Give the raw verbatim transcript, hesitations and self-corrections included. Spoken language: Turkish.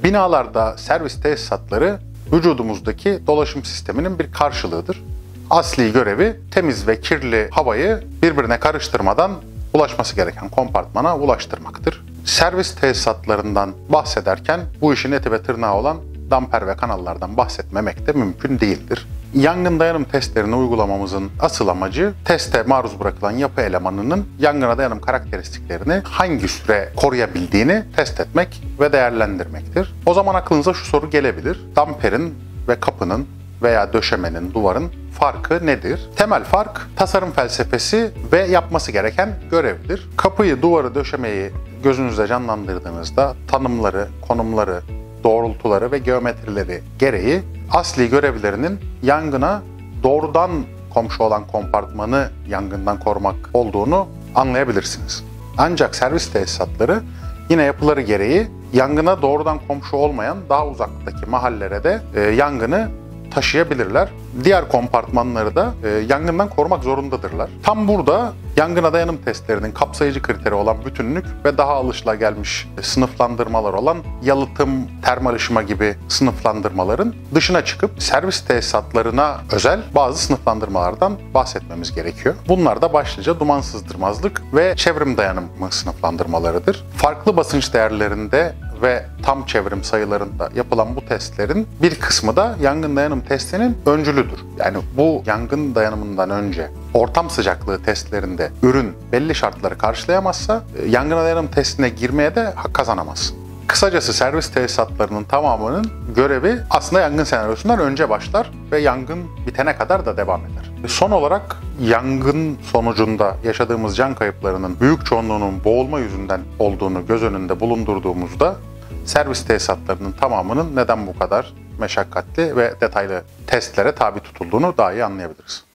Binalarda servis tesisatları vücudumuzdaki dolaşım sisteminin bir karşılığıdır. Asli görevi temiz ve kirli havayı birbirine karıştırmadan ulaşması gereken kompartmana ulaştırmaktır. Servis tesisatlarından bahsederken bu işin eti ve tırnağı olan damper ve kanallardan bahsetmemek de mümkün değildir. Yangın dayanım testlerini uygulamamızın asıl amacı teste maruz bırakılan yapı elemanının yangına dayanım karakteristiklerini hangi süre koruyabildiğini test etmek ve değerlendirmektir. O zaman aklınıza şu soru gelebilir: damperin ve kapının veya döşemenin, duvarın farkı nedir? Temel fark tasarım felsefesi ve yapması gereken görevdir. Kapıyı, duvarı, döşemeyi gözünüzde canlandırdığınızda tanımları, konumları, doğrultuları ve geometrileri gereği asli görevlerinin yangına doğrudan komşu olan kompartmanı yangından korumak olduğunu anlayabilirsiniz. Ancak servis tesisatları yine yapıları gereği yangına doğrudan komşu olmayan daha uzaktaki mahallelere de e, yangını taşıyabilirler. Diğer kompartmanları da e, yangından korumak zorundadırlar. Tam burada yangına dayanım testlerinin kapsayıcı kriteri olan bütünlük ve daha alışılagelmiş sınıflandırmalar olan yalıtım, termal ışıma gibi sınıflandırmaların dışına çıkıp servis tesisatlarına özel bazı sınıflandırmalardan bahsetmemiz gerekiyor. Bunlar da başlıca duman sızdırmazlık ve çevrim dayanımı sınıflandırmalarıdır. Farklı basınç değerlerinde ve tam çevrim sayılarında yapılan bu testlerin bir kısmı da yangın dayanım testinin öncülüdür. Yani bu yangın dayanımından önce ortam sıcaklığı testlerinde ürün belli şartları karşılayamazsa yangına dayanım testine girmeye de hak kazanamaz. Kısacası servis tesisatlarının tamamının görevi aslında yangın senaryosundan önce başlar ve yangın bitene kadar da devam eder. Son olarak yangın sonucunda yaşadığımız can kayıplarının büyük çoğunluğunun boğulma yüzünden olduğunu göz önünde bulundurduğumuzda servis tesisatlarının tamamının neden bu kadar meşakkatli ve detaylı testlere tabi tutulduğunu daha iyi anlayabiliriz.